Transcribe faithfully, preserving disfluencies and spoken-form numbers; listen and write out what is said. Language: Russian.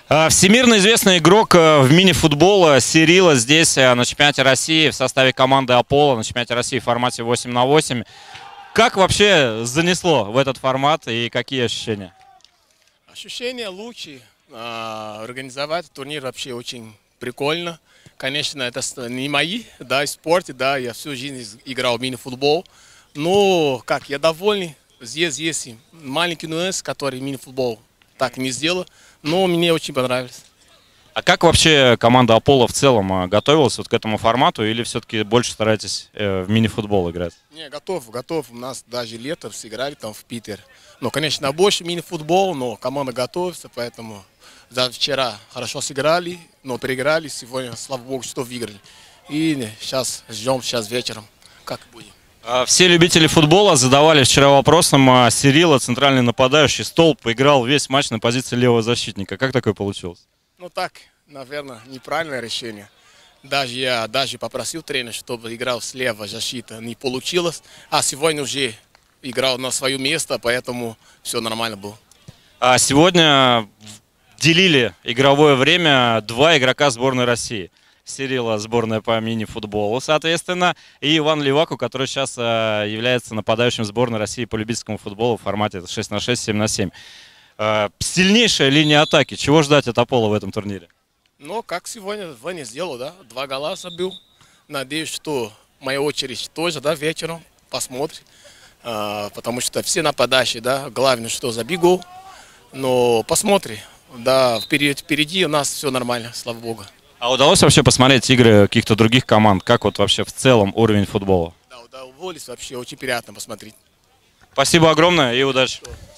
Всемирно известный игрок в мини-футбола Сирила здесь на чемпионате России в составе команды Аполло, на чемпионате России в формате восемь на восемь. Как вообще занесло в этот формат и какие ощущения? Ощущения лучше. Организовать турнир вообще очень прикольно. Конечно, это не мои, да, в спорте, да, я всю жизнь играл в мини-футбол. Но, как, я доволен. Здесь есть маленький нюанс, который мини-футбол так не сделал, но мне очень понравилось. А как вообще команда Аполло в целом готовилась вот к этому формату, или все-таки больше стараетесь в мини-футбол играть? Не, готов, готов. У нас даже летом сыграли там в Питер. Ну, конечно, больше мини-футбол, но команда готовится, поэтому за вчера хорошо сыграли, но проиграли. Сегодня, слава богу, что выиграли. И сейчас ждем, сейчас вечером, как будет. Все любители футбола задавали вчера вопросом, Сирила, центральный нападающий, столб, играл весь матч на позиции левого защитника. Как такое получилось? Ну так, наверное, неправильное решение. Даже я даже попросил тренера, чтобы играл слева защита, не получилось. А сегодня уже играл на свое место, поэтому все нормально было. А сегодня делили игровое время два игрока сборной России. Сирила, сборная по мини-футболу, соответственно, и Иван Леваку, который сейчас э, является нападающим сборной России по любительскому футболу в формате шесть на шесть, семь на семь. Э, сильнейшая линия атаки. Чего ждать от Аполло в этом турнире? Ну, как сегодня Ваня сделал, да, два гола забил. Надеюсь, что моя очередь тоже, да, вечером посмотрим. Э, потому что все нападающие, да, главное, что забил гол. Но посмотрим, да, впереди, впереди у нас все нормально, слава богу. А удалось вообще посмотреть игры каких-то других команд? Как вот вообще в целом уровень футбола? Да, да, уволились, вообще очень приятно посмотреть. Спасибо огромное и удачи.